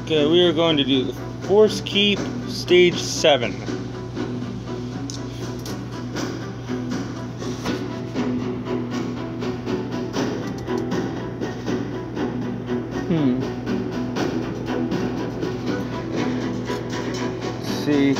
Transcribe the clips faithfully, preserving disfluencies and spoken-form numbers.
Okay, we are going to do the Force Keep Stage seven. Hmm. Let's see.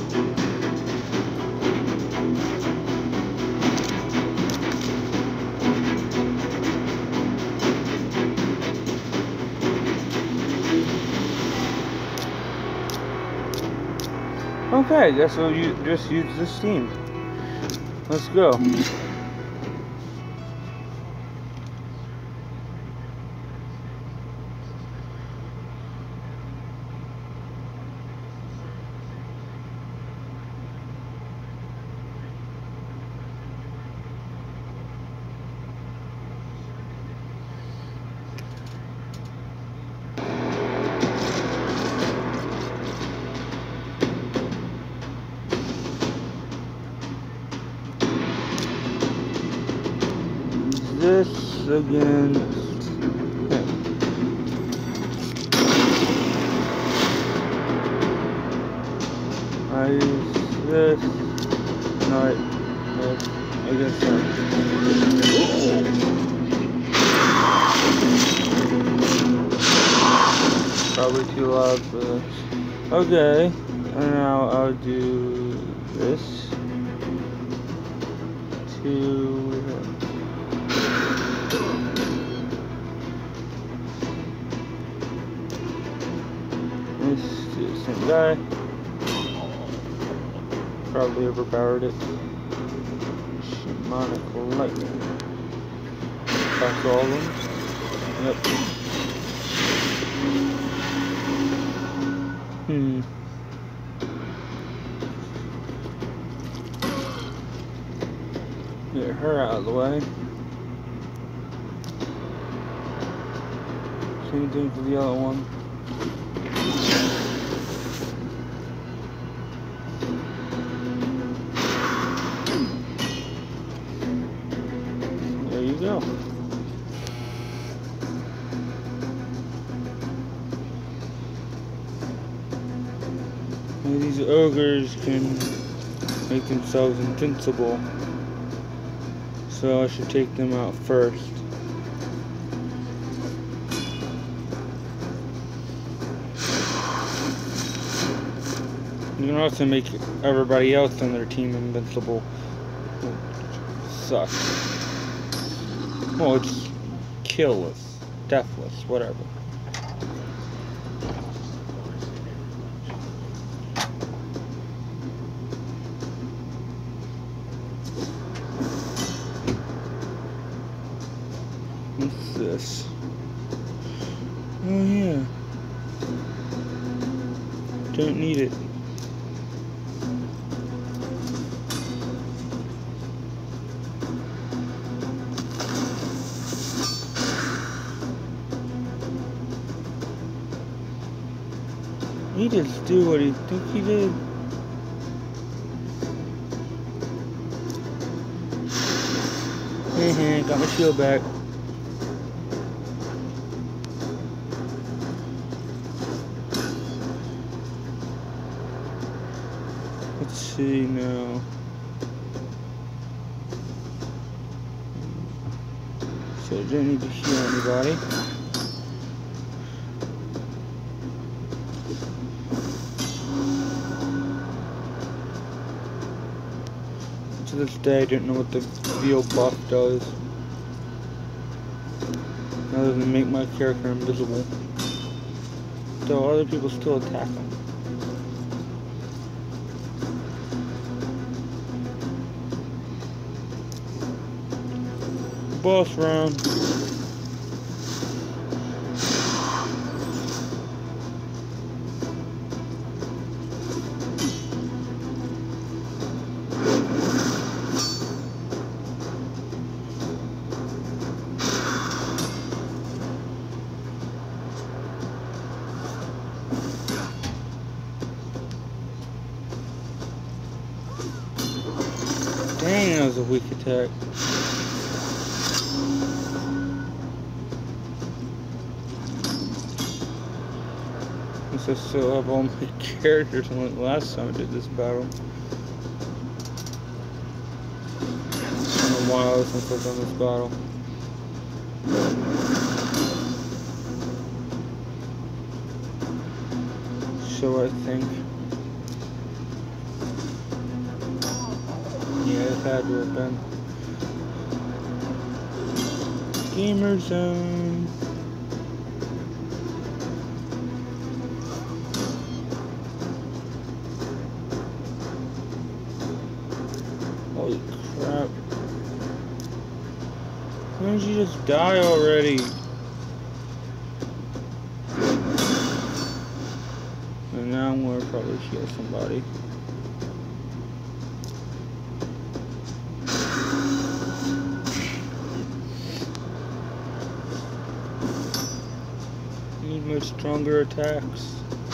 Okay, I guess we'll use, just use this team. Let's go. This against him. I use this. No, I, this against him. Probably too loud for this. Okay, and now I'll do this to him. This is the same guy. Probably overpowered it. Shamanic lightning. That's all of them. Yep. Hmm. Get her out of the way. Same thing for the other one. There you go. And these ogres can make themselves invincible, so I should take them out first. You can also make everybody else on their team invincible. Sucks. Well, it's killless, deathless, whatever. What's this? Oh yeah. Don't need it. He just do what he think he did. Hehe, got my shield back. Let's see now. So I don't need to heal anybody. To this day, I don't know what the veal buff does, other than make my character invisible. So other people still attack him. Boss round. Dang, that was a weak attack. Since I still have all my characters from the last time I did this battle. It's been a while since I've done this battle. So I think, yeah, it had to have been Gamer Zone. Holy crap! Why did you just die already? And now I'm gonna probably heal somebody. Need much stronger attacks.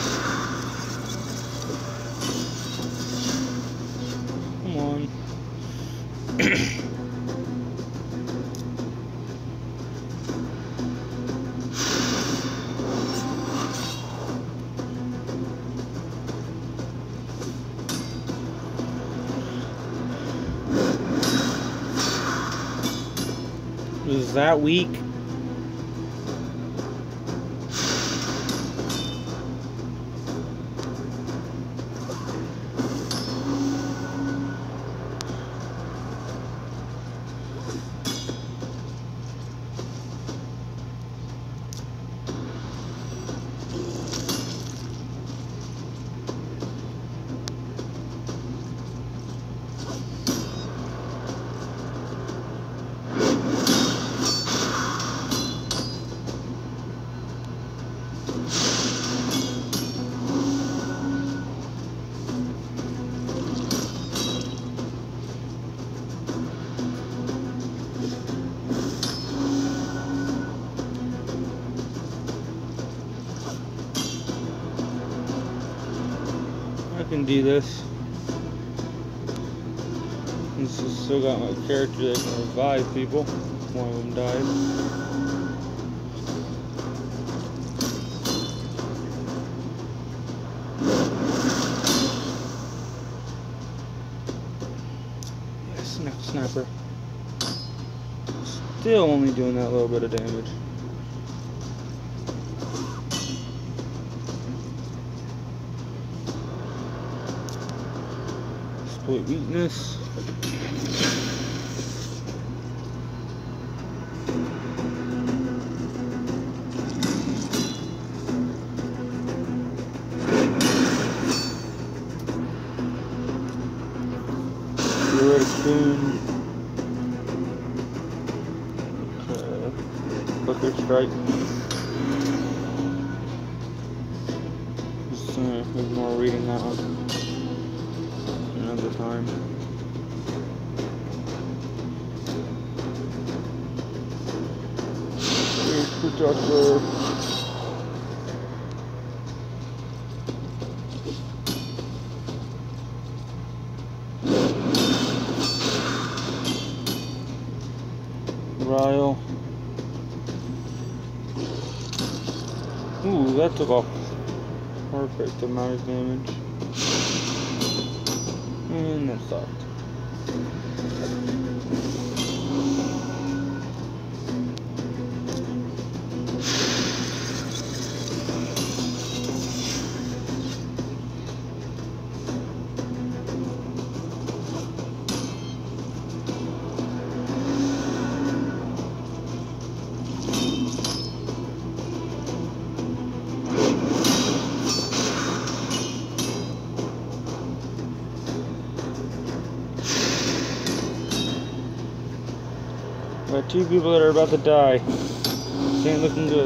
Come on. Is that weak? I can do this. This has still got my character that can revive people. One of them died. Yes, next sniper. Still only doing that little bit of damage. Exploit weakness. Red spoon. Okay. Booker strike. Just uh, ignore reading that one. Another time. Here's Protector. Ryle. Ooh, that took off perfect amount of damage. And that sucked. Got two people that are about to die. This ain't looking good.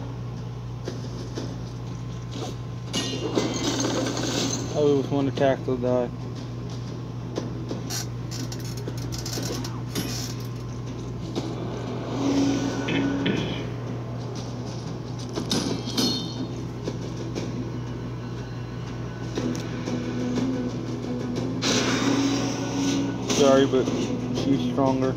Oh, with one attack they'll die. Sorry, but she's stronger.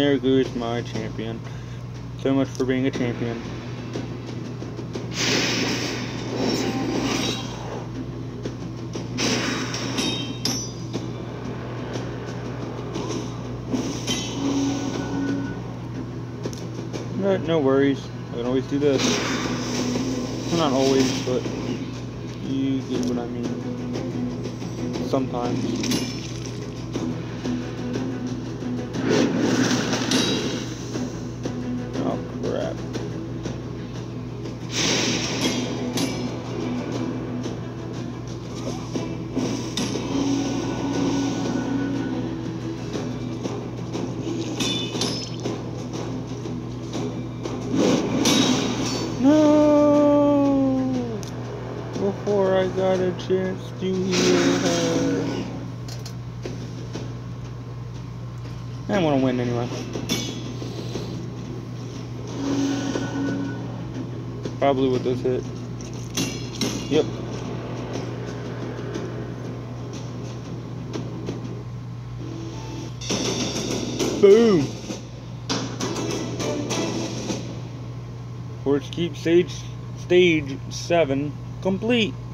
there goes my champion. So much for being a champion. But no worries. I can always do this. Well, not always, but you get what I mean. Sometimes. Before I got a chance to heal her. I'm gonna win anyway. Probably with this hit. Yep. Boom! Forge Keep stage stage seven complete.